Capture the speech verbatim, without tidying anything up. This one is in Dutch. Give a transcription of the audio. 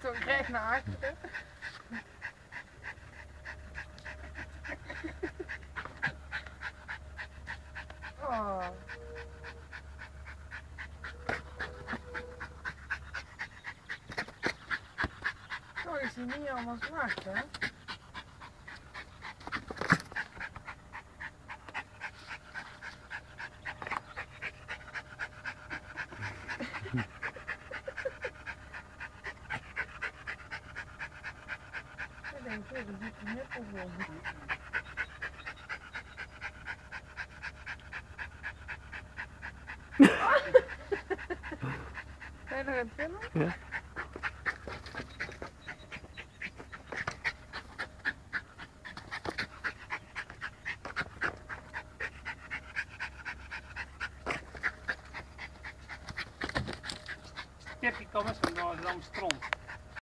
zo recht naar achteren. Oh. Zo is hij niet allemaal zwart, hè? Ik denk, joh, dat doet hij net op. Ben je nog aan het filmen? Ja. Kipje, kom eens, dan gaan we stront.